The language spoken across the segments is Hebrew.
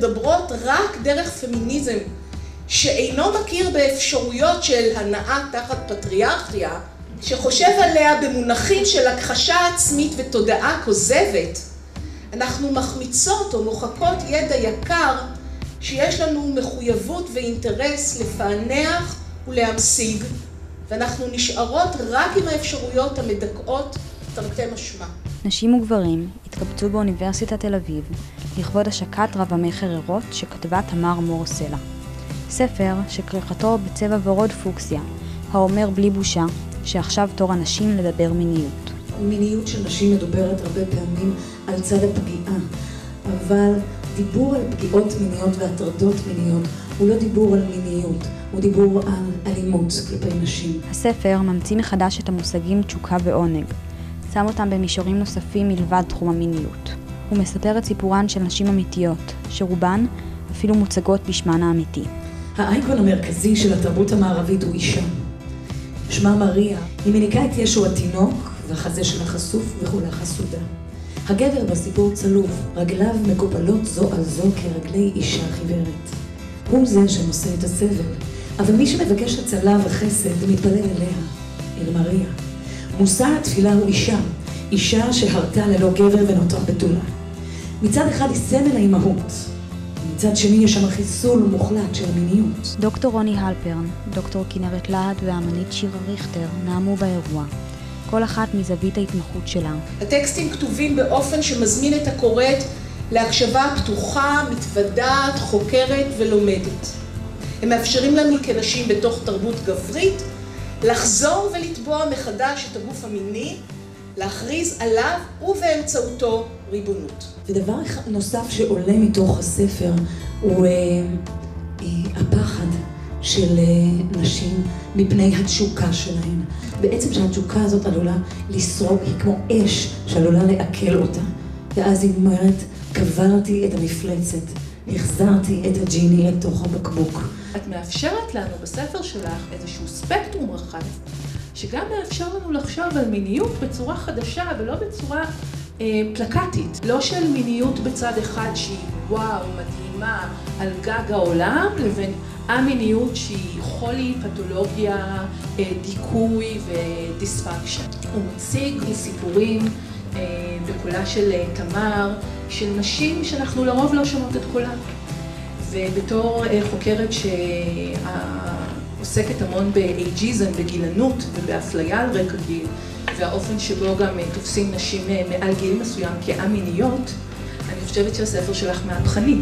מדברות רק דרך פמיניזם, שאינו מכיר באפשרויות של הנאה תחת פטריארכיה, שחושב עליה במונחים של הכחשה עצמית ותודעה כוזבת, אנחנו מחמיצות או מוחקות ידע יקר שיש לנו מחויבות ואינטרס לפענח ולהמשיג, ואנחנו נשארות רק עם האפשרויות המדכאות תרתי משמע. נשים וגברים התקבצו באוניברסיטת תל אביב לכבוד השקת רב המכר ערות שכתבה תמר מור סלע. ספר שכריכתו בצבע ורוד פוקסיה, האומר בלי בושה שעכשיו תור הנשים לדבר מיניות. מיניות של נשים מדוברת הרבה פעמים על צד הפגיעה, אבל דיבור על פגיעות מיניות והטרדות מיניות הוא לא דיבור על מיניות, הוא דיבור על אלימות כלפי נשים. הספר ממציא מחדש את המושגים תשוקה ועונג, שם אותם במישורים נוספים מלבד תחום המיניות. הוא מספר את סיפורן של נשים אמיתיות, שרובן אפילו מוצגות בשמן האמיתי. האייקון המרכזי של התרבות המערבית הוא אישה. שמה מריה, היא מניקה את ישו התינוק והחזה שלה חשוף וכולה חסודה. הגבר בסיפור צלוב, רגליו מקופלות זו על זו כרגלי אישה חיוורת. הוא זה שנושא את הסבל, אבל מי שמבקש הצלה וחסד מתפלל אליה, אל מריה. מושא התפילה הוא אישה, אישה שהרתה ללא גבר ונותרה בתולה. מצד אחד היא סמל האימהות, מצד שני יש שם חיסול מוחלט של המיניות. דוקטור רוני הלפרן, דוקטור כנרת להט והאמנית שירה ריכטר נעמו באירוע, כל אחת מזווית ההתמחות שלה. הטקסטים כתובים באופן שמזמין את הקוראת להקשבה פתוחה, מתוודעת, חוקרת ולומדת. הם מאפשרים לנו כנשים בתוך תרבות גברית לחזור ולטבוע מחדש את הגוף המיני, להכריז עליו ובאמצעותו ריבונות. ודבר נוסף שעולה מתוך הספר הוא הפחד של נשים מפני התשוקה שלהן. בעצם שהתשוקה הזאת עלולה לשרוק, היא כמו אש שעלולה לעכל אותה. ואז היא אומרת, קברתי את המפלצת, החזרתי את הג'יני אל תוך הבקבוק. את מאפשרת לנו בספר שלך איזשהו ספקטרום רחב, שגם מאפשר לנו לחשוב על מיניות בצורה חדשה ולא בצורה פלקטית. לא של מיניות בצד אחד שהיא וואו, מדהימה, על גג העולם, לבין המיניות שהיא חולי, פתולוגיה, דיכוי ודיספקשן. הוא מציג סיפורים בקולה של תמר, של נשים שאנחנו לרוב לא שומעות את קולן. ובתור חוקרת שעוסקת המון באייג'יזם, בגילנות ובאפליה על רקע גיל, והאופן שבו גם תופסים נשים מעל גיל מסוים כאמיניות, אני חושבת שהספר שלך מהפכני.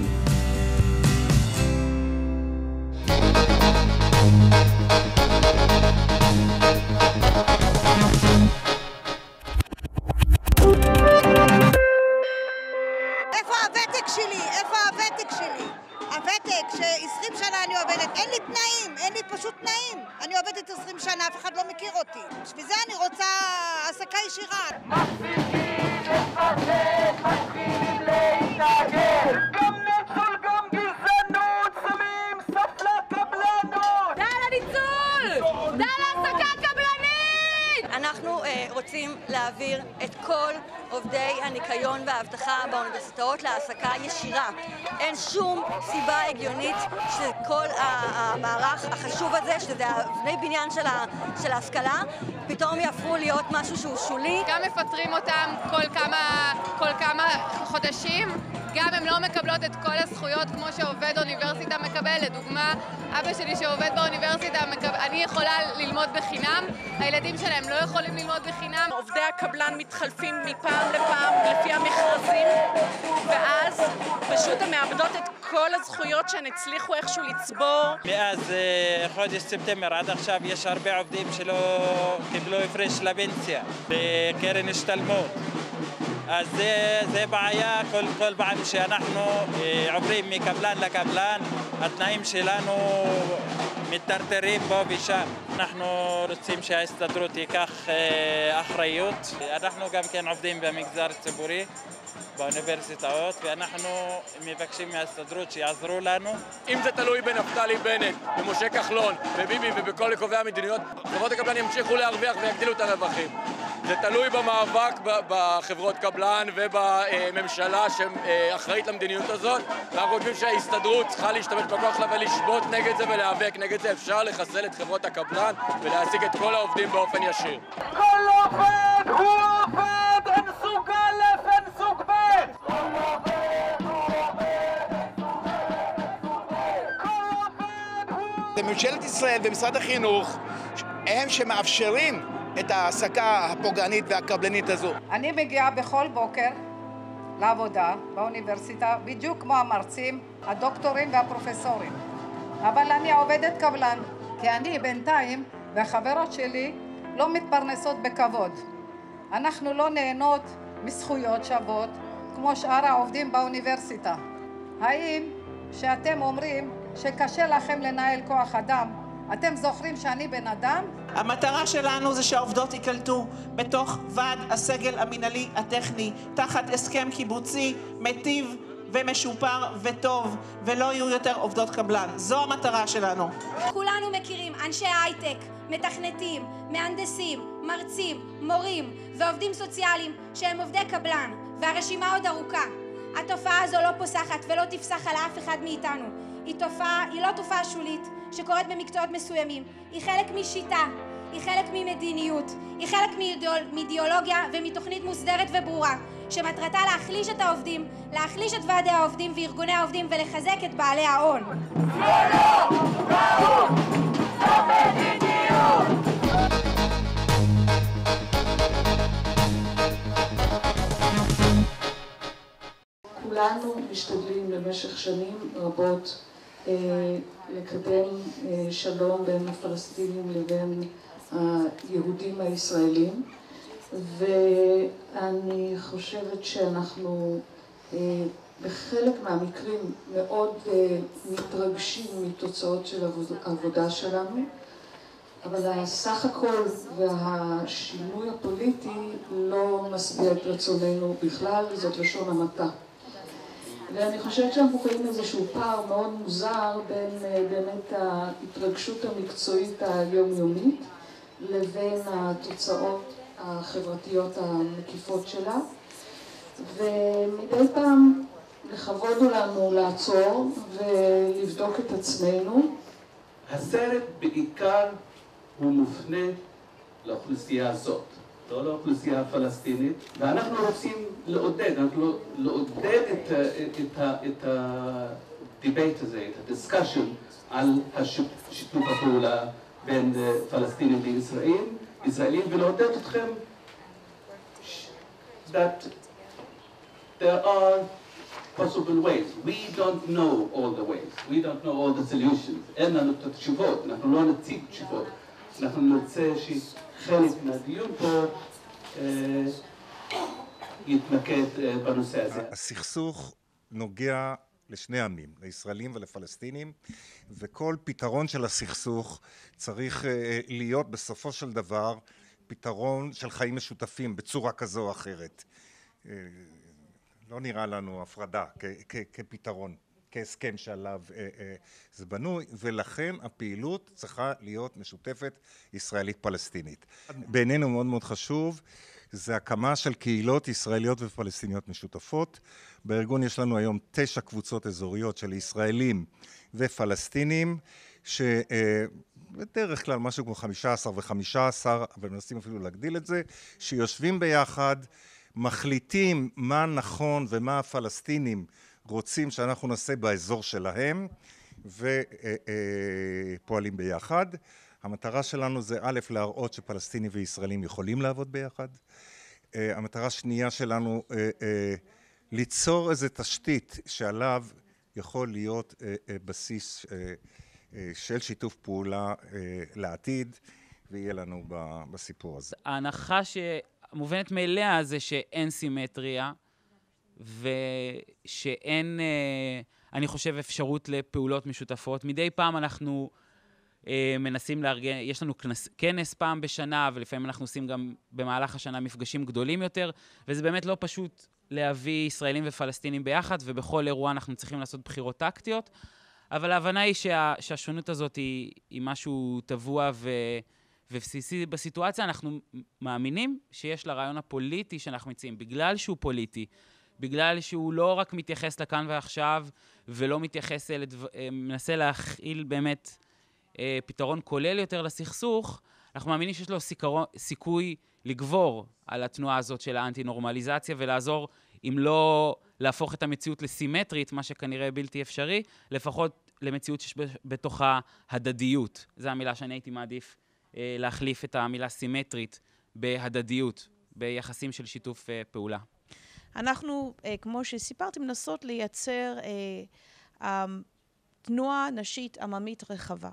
איפה הוותק שלי? איפה הוותק שלי? הוותק ש20 שנה אני עובדת, אין לי תנאים, אין לי פשוט תנאים. אני עובדת 20 שנה, אף אחד לא מכיר אותי. בשביל זה אני רוצה העסקה ישירה. מפסיקים לפחד, מתחילים להתנגד. גם ניצול, גם גזענות, שמים סף לקבלנות. די לניצול! די להעסקה קבלנית! אנחנו רוצים להעביר את כל עובדי הניקיון והאבטחה באוניברסיטאות להעסקה ישירה. אין שום סיבה הגיונית שכל המערך החשוב הזה, שזה אבני בניין של ההשכלה, פתאום יהפכו להיות משהו שהוא שולי. גם מפטרים אותם כל כמה חודשים, גם הם לא מקבלות את כל הזכויות כמו שעובד אוניברסיטה מקבל. לדוגמה, אבא שלי שעובד באוניברסיטה, אני יכולה ללמוד בחינם, הילדים שלהם לא יכולים ללמוד בחינם. עובדי הקבלן מתחלפים מפעם לפעם לפי המכרזים, ואז פשוט הם מאבדות את כל הזכויות שהן הצליחו איכשהו לצבור. מאז חודש ספטמבר עד עכשיו יש הרבה עובדים שלא קיבלו הפרש לפנסיה בקרן השתלמות. אז זה בעיה, כל פעם שאנחנו עוברים מקבלן לקבלן, התנאים שלנו מתטרטרים פה ושם. אנחנו רוצים שההסתדרות ייקח אחריות. אנחנו גם כן עובדים במגזר הציבורי, באוניברסיטאות, ואנחנו מבקשים מההסתדרות שיעזרו לנו. אם זה תלוי בנפתלי בנט, במשה כחלון, בביבי ובכל קובעי המדיניות, חברות הקבלן ימשיכו להרוויח ויגדילו את הרווחים. זה תלוי במאבק בחברות קבלן ובממשלה שאחראית למדיניות הזאת. אנחנו חושבים שההסתדרות צריכה להשתמש בכוח שלה ולשבות נגד זה ולהיאבק נגד זה. אפשר לחסל את חברות הקבלן ולהעסיק את כל העובדים באופן ישיר. כל עובד הוא עובד, אין סוג א', אין סוג ב'. כל עובד הוא עובד, אין סוג א', אין סוג ב'. זה ממשלת ישראל ומשרד החינוך הם שמאפשרים את ההעסקה הפוגענית והקבלנית הזו. אני מגיעה בכל בוקר לעבודה באוניברסיטה, בדיוק כמו המרצים, הדוקטורים והפרופסורים. אבל אני עובדת קבלן, כי אני בינתיים והחברות שלי לא מתפרנסות בכבוד. אנחנו לא נהנות מזכויות שוות כמו שאר העובדים באוניברסיטה. האם שאתם אומרים שקשה לכם לנהל כוח אדם, אתם זוכרים שאני בן אדם? המטרה שלנו זה שהעובדות יקלטו בתוך ועד הסגל המנהלי הטכני, תחת הסכם קיבוצי מיטיב ומשופר וטוב, ולא יהיו יותר עובדות קבלן. זו המטרה שלנו. כולנו מכירים אנשי הייטק, מתכנתים, מהנדסים, מרצים, מורים ועובדים סוציאליים שהם עובדי קבלן, והרשימה עוד ארוכה. התופעה הזו לא פוסחת ולא תפסח על אף אחד מאיתנו. היא לא תופעה שולית שקורית במקצועות מסוימים. היא חלק משיטה, היא חלק ממדיניות, היא חלק מאידיאולוגיה ומתוכנית מוסדרת וברורה, שמטרתה להחליש את העובדים, להחליש את ועדי העובדים וארגוני העובדים ולחזק את בעלי ההון. זה לא ראוי, זו מדיניות. כולנו משתדלים במשך שנים רבות לקדם שלום בין הפלסטינים לבין היהודים הישראלים, ואני חושבת שאנחנו בחלק מהמקרים מאוד מתרגשים מתוצאות של העבודה שלנו, אבל הסך הכל והשינוי הפוליטי לא משביע את רצוננו בכלל, זאת לשון המעטה. ואני חושבת שאנחנו רואים איזשהו פער מאוד מוזר בין באמת ההתרגשות המקצועית היומיומית לבין התוצאות החברתיות המקיפות שלה, ומדי פעם לכבוד לנו לעצור ולבדוק את עצמנו. הסרט בעיקר הוא מופנה לאוכלוסייה הזאת, לא לאוכלוסייה הפלסטינית, ואנחנו רוצים לעודד את הדיבייט הזה, את הדיסקשן על שיתוף הפעולה בין פלסטינים וישראלים, ולעודד אתכם that there are possible ways. We don't know all the ways. We don't know all the solutions. אין לנו את התשובות, אנחנו לא נציג תשובות. אנחנו נרצה שחלק מהדיון פה יתמקד בנושא הזה. הסכסוך נוגע לשני עמים, לישראלים ולפלסטינים, וכל פתרון של הסכסוך צריך להיות בסופו של דבר פתרון של חיים משותפים בצורה כזו או אחרת. לא נראה לנו הפרדה כפתרון, כהסכם שעליו זה בנוי, ולכן הפעילות צריכה להיות משותפת ישראלית-פלסטינית. בעינינו מאוד מאוד חשוב, זה הקמה של קהילות ישראליות ופלסטיניות משותפות. בארגון יש לנו היום 9 קבוצות אזוריות של ישראלים ופלסטינים, שבדרך כלל משהו כמו 15 ו-15, אבל מנסים אפילו להגדיל את זה, שיושבים ביחד, מחליטים מה נכון ומה הפלסטינים רוצים שאנחנו נעשה באזור שלהם, ופועלים ביחד. המטרה שלנו זה א', להראות שפלסטינים וישראלים יכולים לעבוד ביחד. המטרה השנייה שלנו, ליצור איזו תשתית שעליו יכול להיות בסיס של שיתוף פעולה לעתיד, ויהיה לנו בסיפור הזה. ההנחה שמובנת מאליה זה שאין סימטריה, ושאין, אני חושב, אפשרות לפעולות משותפות. מדי פעם אנחנו מנסים לארגן, יש לנו כנס פעם בשנה, ולפעמים אנחנו עושים גם במהלך השנה מפגשים גדולים יותר, וזה באמת לא פשוט להביא ישראלים ופלסטינים ביחד, ובכל אירוע אנחנו צריכים לעשות בחירות טקטיות, אבל ההבנה היא שהשונות הזאת היא משהו טבוע ובסיסי בסיטואציה אנחנו מאמינים שיש לרעיון הפוליטי שאנחנו מציעים, בגלל שהוא פוליטי, בגלל שהוא לא רק מתייחס לכאן ועכשיו, ולא מתייחס, מנסה להכיל באמת פתרון כולל יותר לסכסוך, אנחנו מאמינים שיש לו סיכוי לגבור על התנועה הזאת של האנטי-נורמליזציה, ולעזור, אם לא להפוך את המציאות לסימטרית, מה שכנראה בלתי אפשרי, לפחות למציאות שיש בתוכה הדדיות. זו המילה שאני הייתי מעדיף להחליף את המילה סימטרית בהדדיות, ביחסים של שיתוף פעולה. אנחנו, כמו שסיפרתי, מנסות לייצר תנועה נשית עממית רחבה.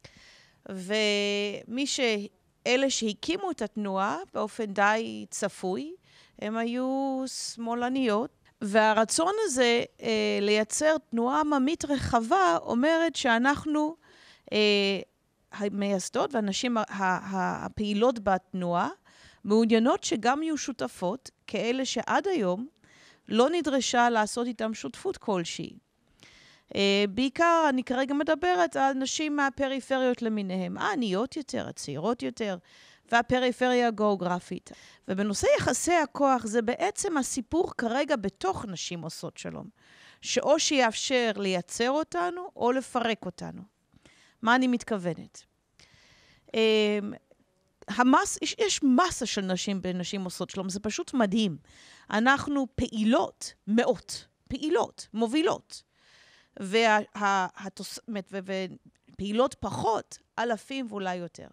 אלה שהקימו את התנועה באופן די צפוי, הם היו שמאלניות, והרצון הזה לייצר תנועה עממית רחבה אומרת שאנחנו המייסדות והנשים הפעילות בתנועה מעוניינות שגם יהיו שותפות כאלה שעד היום לא נדרשה לעשות איתם שותפות כלשהי. בעיקר אני כרגע מדברת על נשים מהפריפריות למיניהם, העניות יותר, הצעירות יותר, והפריפריה הגיאוגרפית. ובנושא יחסי הכוח זה בעצם הסיפור כרגע בתוך נשים עושות שלום, שאו שיאפשר לייצר אותנו או לפרק אותנו. מה אני מתכוונת? יש מסה של נשים בנשים עושות שלום, זה פשוט מדהים. אנחנו פעילות, מאות, פעילות, מובילות. ופעילות פחות, אלפים ואולי יותר.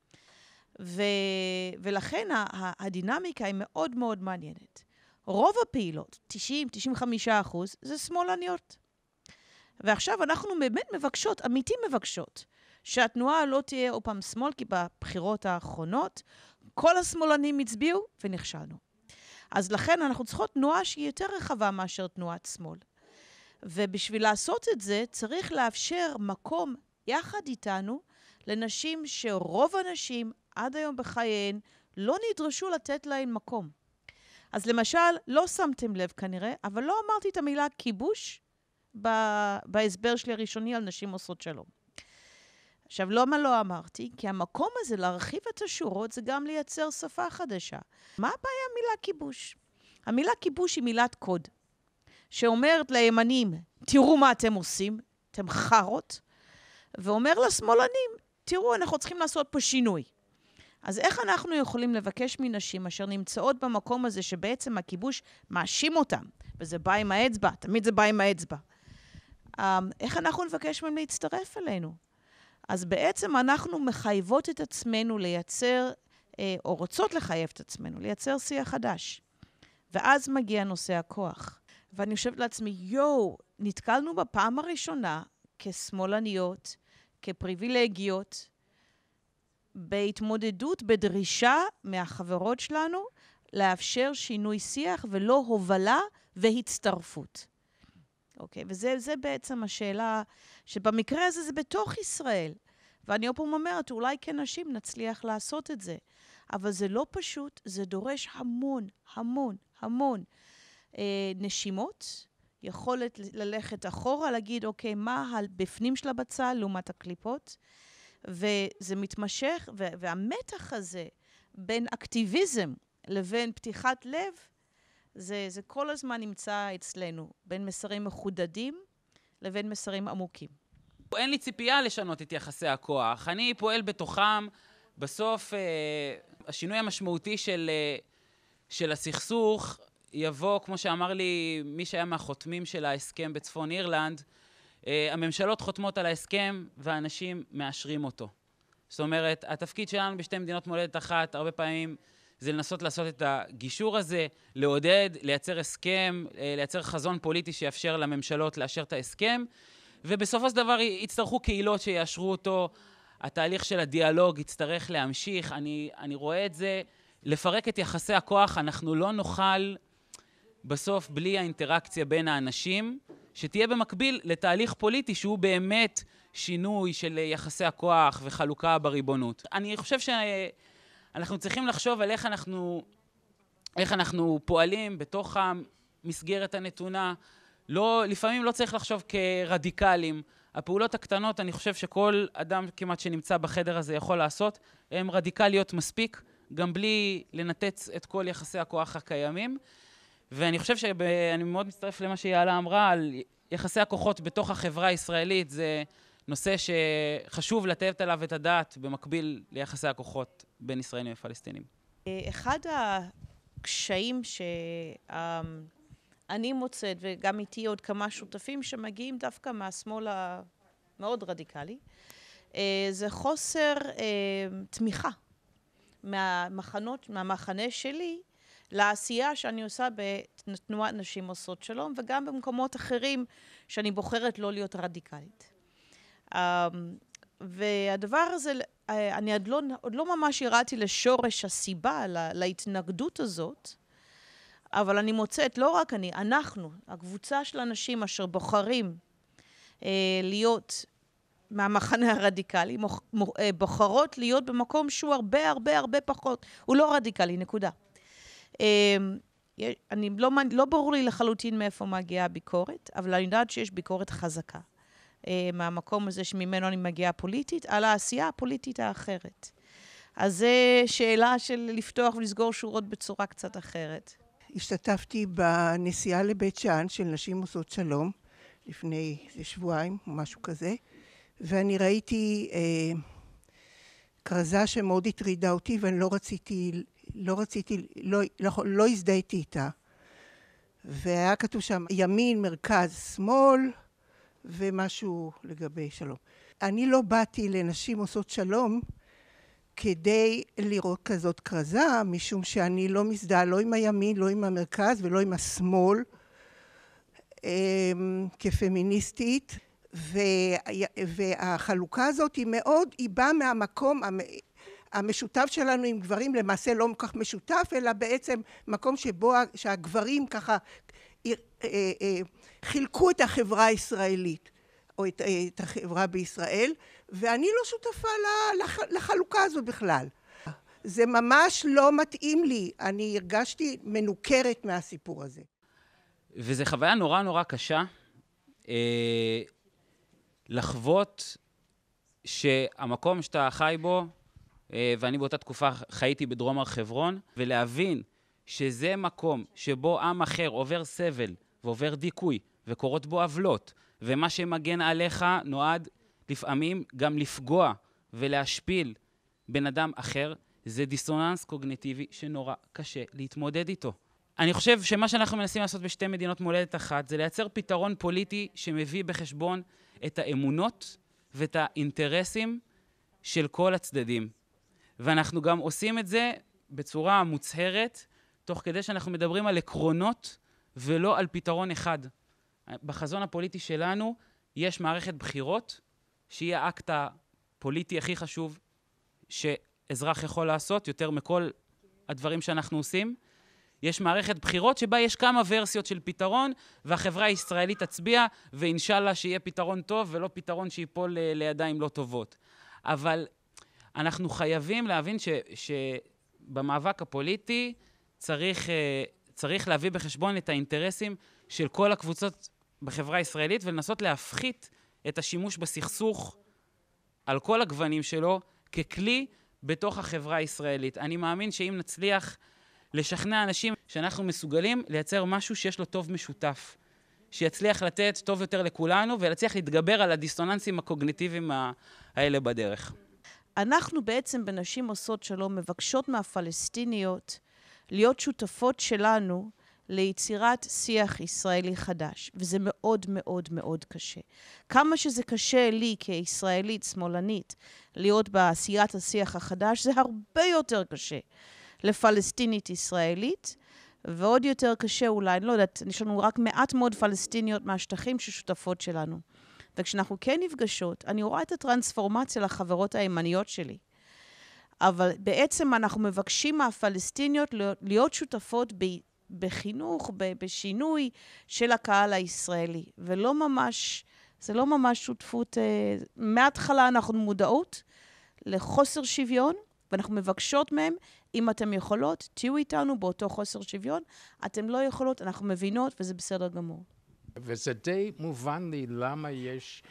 ולכן הדינמיקה היא מאוד מאוד מעניינת. רוב הפעילות, 90-95%, זה שמאלניות. ועכשיו אנחנו באמת מבקשות, אמיתי מבקשות, שהתנועה לא תהיה עוד פעם שמאל, כי בבחירות האחרונות כל השמאלנים הצביעו ונכשלנו. אז לכן אנחנו צריכות תנועה שהיא יותר רחבה מאשר תנועת שמאל. ובשביל לעשות את זה צריך לאפשר מקום יחד איתנו לנשים שרוב הנשים עד היום בחייהן לא נדרשו לתת להן מקום. אז למשל, לא שמתם לב כנראה, אבל לא אמרתי את המילה כיבוש בהסבר שלי הראשוני על נשים עושות שלום. עכשיו, למה לא אמרתי? כי המקום הזה להרחיב את השורות זה גם לייצר שפה חדשה. מה הבעיה המילה כיבוש? המילה כיבוש היא מילת קוד, שאומרת לימנים, תראו מה אתם עושים, אתם חרות, ואומר לשמאלנים, תראו, אנחנו צריכים לעשות פה שינוי. אז איך אנחנו יכולים לבקש מנשים אשר נמצאות במקום הזה, שבעצם הכיבוש מאשים אותם, וזה בא עם האצבע, תמיד זה בא עם האצבע. איך אנחנו נבקש מהם להצטרף אלינו? אז בעצם אנחנו מחייבות את עצמנו לייצר, או רוצות לחייב את עצמנו, לייצר שיח חדש. ואז מגיע נושא הכוח. ואני חושבת לעצמי, נתקלנו בפעם הראשונה כשמאלניות, כפריבילגיות, בהתמודדות, בדרישה מהחברות שלנו, לאפשר שינוי שיח ולא הובלה והצטרפות. אוקיי, וזה בעצם השאלה, שבמקרה הזה זה בתוך ישראל. ואני עוד פעם אומרת, אולי כנשים נצליח לעשות את זה. אבל זה לא פשוט, זה דורש המון, המון, המון נשימות, יכולת ללכת אחורה, להגיד, אוקיי, מה בפנים של הבצל לעומת הקליפות, וזה מתמשך, והמתח הזה בין אקטיביזם לבין פתיחת לב, זה כל הזמן נמצא אצלנו, בין מסרים מחודדים לבין מסרים עמוקים. אין לי ציפייה לשנות את יחסי הכוח, אני פועל בתוכם, בסוף השינוי המשמעותי של הסכסוך יבוא, כמו שאמר לי מי שהיה מהחותמים של ההסכם בצפון אירלנד, הממשלות חותמות על ההסכם והאנשים מאשרים אותו. זאת אומרת, התפקיד שלנו בשתי מדינות מולדת אחת, הרבה פעמים זה לנסות לעשות את הגישור הזה, לעודד, לייצר הסכם, לייצר חזון פוליטי שיאפשר לממשלות לאשר את ההסכם, ובסופו של דבר יצטרכו קהילות שיאשרו אותו, התהליך של הדיאלוג יצטרך להמשיך, אני רואה את זה, לפרק את יחסי הכוח, אנחנו לא נוכל בסוף בלי האינטראקציה בין האנשים, שתהיה במקביל לתהליך פוליטי שהוא באמת שינוי של יחסי הכוח וחלוקה בריבונות. אני חושב שאנחנו צריכים לחשוב על איך אנחנו פועלים בתוך המסגרת הנתונה. לפעמים לא צריך לחשוב כרדיקלים, הפעולות הקטנות, אני חושב שכל אדם כמעט שנמצא בחדר הזה יכול לעשות, הן רדיקליות מספיק, גם בלי לנתץ את כל יחסי הכוח הקיימים. ואני חושב שאני מאוד מצטרף למה שיעלה אמרה על יחסי הכוחות בתוך החברה הישראלית, זה נושא שחשוב לתת עליו את הדעת במקביל ליחסי הכוחות בין ישראלים ופלסטינים. אחד הקשיים שאני מוצאת, וגם איתי עוד כמה שותפים שמגיעים דווקא מהשמאל המאוד רדיקלי, זה חוסר תמיכה מהמחנה שלי לעשייה שאני עושה בתנועת נשים עושות שלום, וגם במקומות אחרים שאני בוחרת לא להיות רדיקלית. והדבר הזה, אני עוד לא ממש ירדתי לשורש הסיבה להתנגדות הזאת, אבל אני מוצאת, לא רק אנחנו, הקבוצה של אנשים אשר בוחרים להיות מהמחנה הרדיקלי, בוחרות להיות במקום שהוא הרבה פחות, הוא לא רדיקלי, נקודה. לא ברור לי לחלוטין מאיפה מגיעה הביקורת, אבל אני יודעת שיש ביקורת חזקה. מהמקום הזה שממנו אני מגיעה פוליטית, על העשייה הפוליטית האחרת. אז זו שאלה של לפתוח ולסגור שורות בצורה קצת אחרת. השתתפתי בנסיעה לבית שאן של נשים עושות שלום, לפני שבועיים או משהו כזה, ואני ראיתי כרזה שמאוד הטרידה אותי, ואני לא הזדהיתי איתה. והיה כתוב שם ימין, מרכז, שמאל, ומשהו לגבי שלום. אני לא באתי לנשים עושות שלום כדי לראות כזאת כרזה, משום שאני לא מזדהה לא עם הימין, לא עם המרכז ולא עם השמאל, כפמיניסטית, והחלוקה הזאת היא באה מהמקום המשותף שלנו עם גברים, למעשה לא כל כך משותף, אלא בעצם מקום שבו שהגברים ככה חילקו את החברה הישראלית, או את החברה בישראל, ואני לא שותפה לחלוקה הזו בכלל. זה ממש לא מתאים לי, אני הרגשתי מנוכרת מהסיפור הזה. וזו חוויה נורא קשה, לחוות שהמקום שאתה חי בו, ואני באותה תקופה חייתי בדרום הר חברון, ולהבין שזה מקום שבו עם אחר עובר סבל ועובר דיכוי וקורות בו עוולות, ומה שמגן עליך נועד לפעמים גם לפגוע ולהשפיל בן אדם אחר, זה דיסוננס קוגניטיבי שנורא קשה להתמודד איתו. אני חושב שמה שאנחנו מנסים לעשות בשתי מדינות מולדת אחת, זה לייצר פתרון פוליטי שמביא בחשבון את האמונות ואת האינטרסים של כל הצדדים. ואנחנו גם עושים את זה בצורה מוצהרת, תוך כדי שאנחנו מדברים על עקרונות ולא על פתרון אחד. בחזון הפוליטי שלנו יש מערכת בחירות, שהיא האקט הפוליטי הכי חשוב שאזרח יכול לעשות, יותר מכל הדברים שאנחנו עושים. יש מערכת בחירות שבה יש כמה ורסיות של פתרון, והחברה הישראלית תצביע, ואינשאללה שיהיה פתרון טוב, ולא פתרון שיפול לידיים לא טובות. אבל חייבים להבין שבמאבק הפוליטי צריך להביא בחשבון את האינטרסים של כל הקבוצות בחברה הישראלית, ולנסות להפחית את השימוש בסכסוך על כל הגוונים שלו ככלי בתוך החברה הישראלית. אני מאמין שאם נצליח לשכנע אנשים שאנחנו מסוגלים לייצר משהו שיש לו טוב משותף, שיצליח לתת טוב יותר לכולנו, ולהצליח להתגבר על הדיסוננסים הקוגניטיביים האלה בדרך. אנחנו בעצם בנשים עושות שלום מבקשות מהפלסטיניות להיות שותפות שלנו ליצירת שיח ישראלי חדש, וזה מאוד מאוד מאוד קשה. כמה שזה קשה לי כישראלית שמאלנית להיות בעשיית השיח החדש, זה הרבה יותר קשה לפלסטינית ישראלית, ועוד יותר קשה אולי, אני לא יודעת, יש לנו רק מעט מאוד פלסטיניות מהשטחים ששותפות שלנו. וכשאנחנו כן נפגשות, אני רואה את הטרנספורמציה לחברות הימניות שלי. אבל בעצם אנחנו מבקשים מהפלסטיניות להיות שותפות בחינוך, בשינוי של הקהל הישראלי. ולא ממש, זה לא ממש שותפות, מההתחלה אנחנו מודעות לחוסר שוויון, ואנחנו מבקשות מהם, אם אתם יכולות, תהיו איתנו באותו חוסר שוויון, אתם לא יכולות, אנחנו מבינות, וזה בסדר גמור. וזה די מובן לי למה יש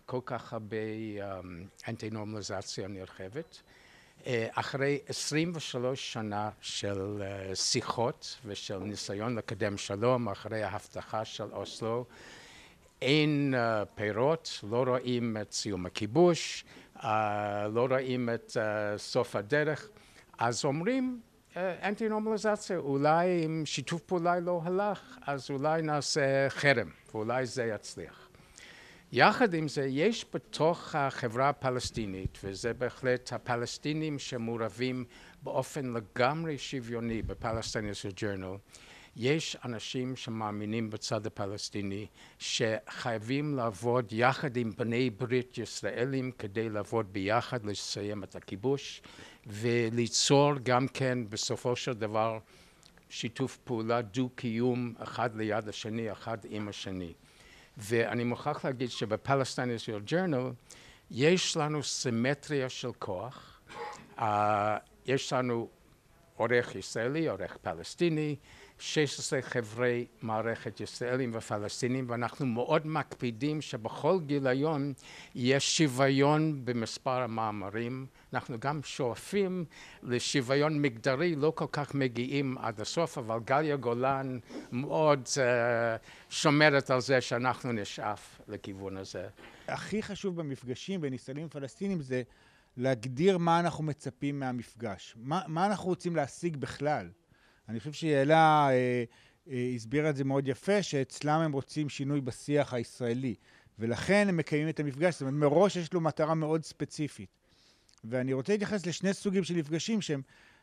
כל כך הרבה אנטי-נורמליזציה נרחבת. אחרי 23 שנה של שיחות ושל ניסיון לקדם שלום, אחרי ההבטחה של אוסלו, אין פירות, לא רואים את סיום הכיבוש, לא רואים את סוף הדרך, אז אומרים אנטי-נורמליזציה, אולי אם שיתוף פעולה לא הלך, אז אולי נעשה חרם, ואולי זה יצליח. יחד עם זה, יש בתוך החברה הפלסטינית, וזה בהחלט הפלסטינים שמעורבים באופן לגמרי שוויוני בפלסטינס ג'ורנל, יש אנשים שמאמינים בצד הפלסטיני שחייבים לעבוד יחד עם בני ברית ישראלים כדי לעבוד ביחד לסיים את הכיבוש וליצור גם כן בסופו של דבר שיתוף פעולה דו-קיום אחד ליד השני, אחד עם השני. ואני מוכרח להגיד שבפלסטין ישראל ג'ורנל יש לנו סימטריה של כוח, יש לנו עורך ישראלי, עורך פלסטיני, 16 חברי מערכת ישראלים ופלסטינים, ואנחנו מאוד מקפידים שבכל גיליון יש שוויון במספר המאמרים. אנחנו גם שואפים לשוויון מגדרי, לא כל כך מגיעים עד הסוף, אבל גליה גולן מאוד שומרת על זה שאנחנו נשאף לכיוון הזה. הכי חשוב במפגשים בין ישראלים ופלסטינים זה להגדיר מה אנחנו מצפים מהמפגש, מה אנחנו רוצים להשיג בכלל. אני חושב שיעלה הסבירה את זה מאוד יפה, שאצלם הם רוצים שינוי בשיח הישראלי, ולכן הם מקיימים את המפגש, זאת אומרת, מראש יש לו מטרה מאוד ספציפית. ואני רוצה להתייחס לשני סוגים של מפגשים שהם,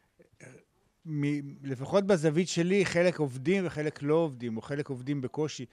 לפחות בזווית שלי, חלק עובדים וחלק לא עובדים, או חלק עובדים בקושי.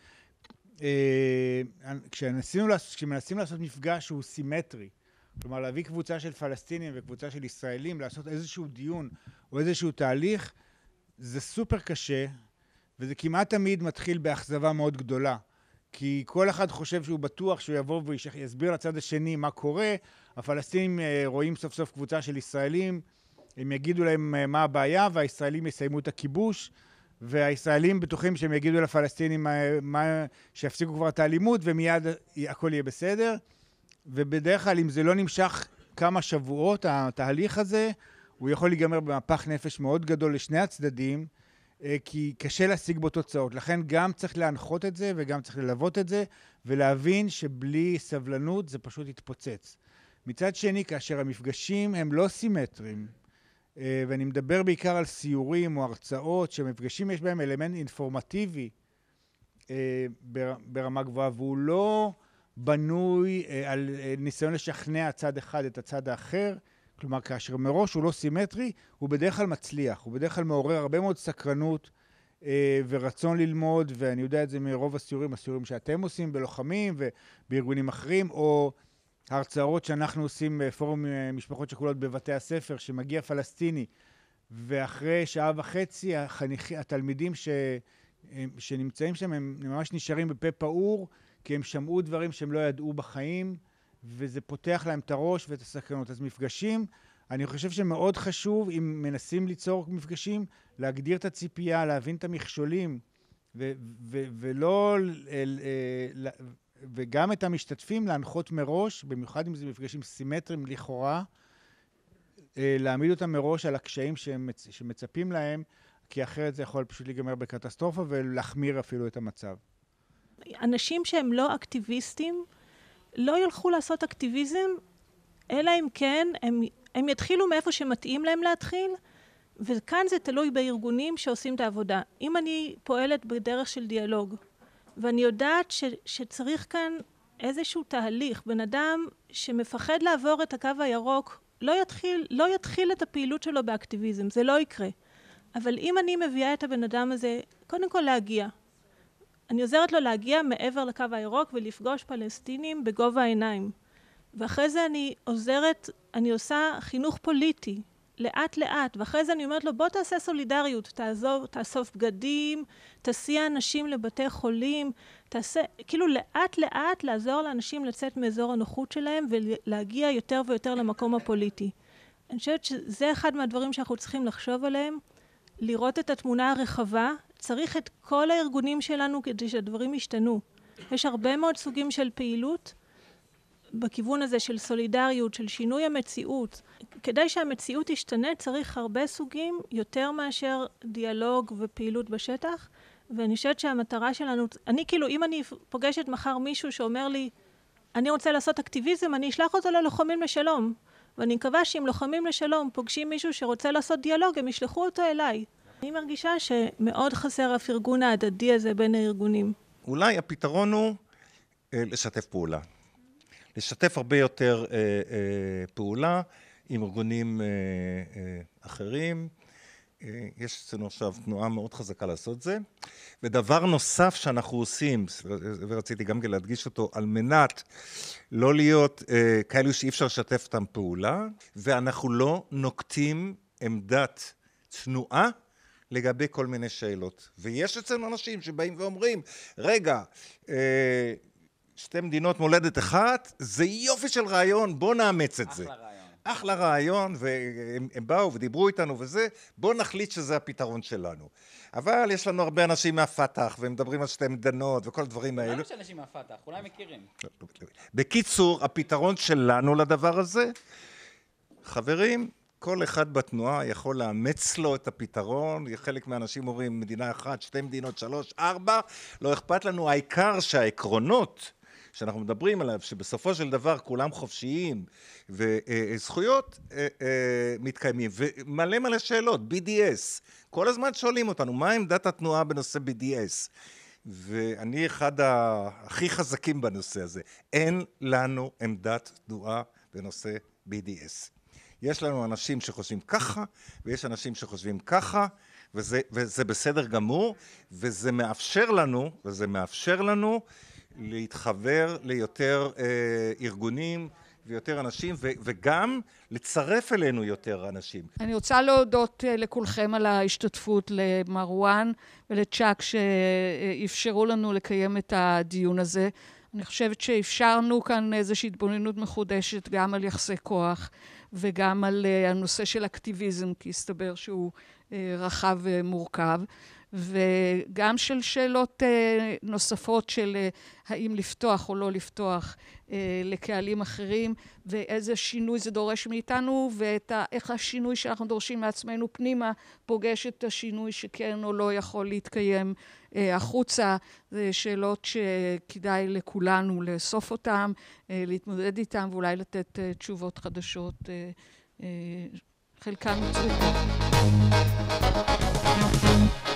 כשמנסים לעשות מפגש שהוא סימטרי, כלומר להביא קבוצה של פלסטינים וקבוצה של ישראלים, לעשות איזשהו דיון או איזשהו תהליך, זה סופר קשה, וזה כמעט תמיד מתחיל באכזבה מאוד גדולה. כי כל אחד חושב שהוא בטוח שהוא יבוא ויסביר לצד השני מה קורה, הפלסטינים רואים סוף סוף קבוצה של ישראלים, הם יגידו להם מה הבעיה, והישראלים יסיימו את הכיבוש, והישראלים בטוחים שהם יגידו לפלסטינים שיפסיקו כבר את האלימות, ומיד הכל יהיה בסדר. ובדרך כלל, אם זה לא נמשך כמה שבועות, התהליך הזה, הוא יכול להיגמר במפח נפש מאוד גדול לשני הצדדים, כי קשה להשיג בו תוצאות. לכן גם צריך להנחות את זה, וגם צריך ללוות את זה, ולהבין שבלי סבלנות זה פשוט יתפוצץ. מצד שני, כאשר המפגשים הם לא סימטריים, ואני מדבר בעיקר על סיורים או הרצאות, שמפגשים יש בהם אלמנט אינפורמטיבי ברמה גבוהה, והוא לא בנוי על ניסיון לשכנע צד אחד את הצד האחר, כלומר, כאשר מראש הוא לא סימטרי, הוא בדרך כלל מצליח, הוא בדרך כלל מעורר הרבה מאוד סקרנות ורצון ללמוד, ואני יודע את זה מרוב הסיורים שאתם עושים בלוחמים ובארגונים אחרים, או הרצאות שאנחנו עושים בפורום משפחות שכולות בבתי הספר, שמגיע פלסטיני, ואחרי שעה וחצי התלמידים שנמצאים שם, הם ממש נשארים בפה פעור, כי הם שמעו דברים שהם לא ידעו בחיים, וזה פותח להם את הראש ואת הסקרנות. אז מפגשים, אני חושב שמאוד חשוב, אם מנסים ליצור מפגשים, להגדיר את הציפייה, להבין את המכשולים, וגם את המשתתפים להנחות מראש, במיוחד אם זה מפגשים סימטריים לכאורה, להעמיד אותם מראש על הקשיים שמצפים להם, כי אחרת זה יכול פשוט להיגמר בקטסטרופה ולהחמיר אפילו את המצב. אנשים שהם לא אקטיביסטים, לא ילכו לעשות אקטיביזם, אלא אם כן הם יתחילו מאיפה שמתאים להם להתחיל, וכאן זה תלוי בארגונים שעושים את העבודה. אם אני פועלת בדרך של דיאלוג, ואני יודעת שצריך כאן איזשהו תהליך, בן אדם שמפחד לעבור את הקו הירוק, לא יתחיל את הפעילות שלו באקטיביזם, זה לא יקרה. אבל אם אני מביאה את הבן אדם הזה, קודם כל להגיע. אני עוזרת לו להגיע מעבר לקו הירוק ולפגוש פלסטינים בגובה העיניים. ואחרי זה אני עושה חינוך פוליטי, לאט לאט, ואחרי זה אני אומרת לו, בוא תעשה סולידריות, תאסוף בגדים, תסיע אנשים לבתי חולים, כאילו לאט לאט לעזור לאנשים לצאת מאזור הנוחות שלהם ולהגיע יותר ויותר למקום הפוליטי. אני חושבת שזה אחד מהדברים שאנחנו צריכים לחשוב עליהם, לראות את התמונה הרחבה, צריך את כל הארגונים שלנו כדי שהדברים ישתנו. יש הרבה מאוד סוגים של פעילות, בכיוון הזה של סולידריות, של שינוי המציאות. כדי שהמציאות תשתנה צריך הרבה סוגים, יותר מאשר דיאלוג ופעילות בשטח, ואני חושבת שהמטרה שלנו, אני כאילו, אם אני פוגשת מחר מישהו שאומר לי, אני רוצה לעשות אקטיביזם, אני אשלח אותו ללוחמים לשלום. ואני מקווה שאם לוחמים לשלום פוגשים מישהו שרוצה לעשות דיאלוג, הם ישלחו אותו אליי. אני מרגישה שמאוד חסר הפרגון ההדדי הזה בין הארגונים. אולי הפתרון הוא לשתף פעולה. לשתף הרבה יותר פעולה עם ארגונים אחרים. יש אצלנו עכשיו תנועה מאוד חזקה לעשות זה. ודבר נוסף שאנחנו עושים, ורציתי גם כן להדגיש אותו, על מנת לא להיות כאלו שאי אפשר לשתף אותם פעולה, ואנחנו לא נוקטים עמדת תנועה לגבי כל מיני שאלות. ויש אצלנו אנשים שבאים ואומרים, רגע, שתי מדינות מולדת אחת, זה יופי של רעיון, בוא נאמץ את זה. אחלה רעיון, והם באו ודיברו איתנו וזה, בוא נחליט שזה הפתרון שלנו. אבל יש לנו הרבה אנשים מהפתח, והם מדברים על שתי מדינות וכל הדברים האלו. למה יש אנשים מהפתח? אולי מכירים. בקיצור, הפתרון שלנו לדבר הזה, חברים, כל אחד בתנועה יכול לאמץ לו את הפתרון, חלק מהאנשים אומרים מדינה אחת, שתי מדינות, 3, 4, לא אכפת לנו, העיקר שהעקרונות שאנחנו מדברים עליו, שבסופו של דבר כולם חופשיים וזכויות מתקיימים, ומלא מלא שאלות, BDS, כל הזמן שואלים אותנו, מה עמדת התנועה בנושא BDS? ואני אחד הכי חזקים בנושא הזה, אין לנו עמדת תנועה בנושא BDS. יש לנו אנשים שחושבים ככה, ויש אנשים שחושבים ככה, וזה בסדר גמור, וזה מאפשר לנו להתחבר ליותר ארגונים ויותר אנשים, וגם לצרף אלינו יותר אנשים. אני רוצה להודות לכולכם על ההשתתפות, למרואן ולצ'אק שאפשרו לנו לקיים את הדיון הזה. אני חושבת שאפשרנו כאן איזושהי התבוננות מחודשת גם על יחסי כוח וגם על הנושא של אקטיביזם, כי הסתבר שהוא רחב ומורכב. וגם של שאלות נוספות של האם לפתוח או לא לפתוח לקהלים אחרים, ואיזה שינוי זה דורש מאיתנו, ואיך השינוי שאנחנו דורשים מעצמנו פנימה פוגש את השינוי שכן או לא יכול להתקיים החוצה. זה שאלות שכדאי לכולנו לאסוף אותם, להתמודד איתם ואולי לתת תשובות חדשות, חלקן מצוות.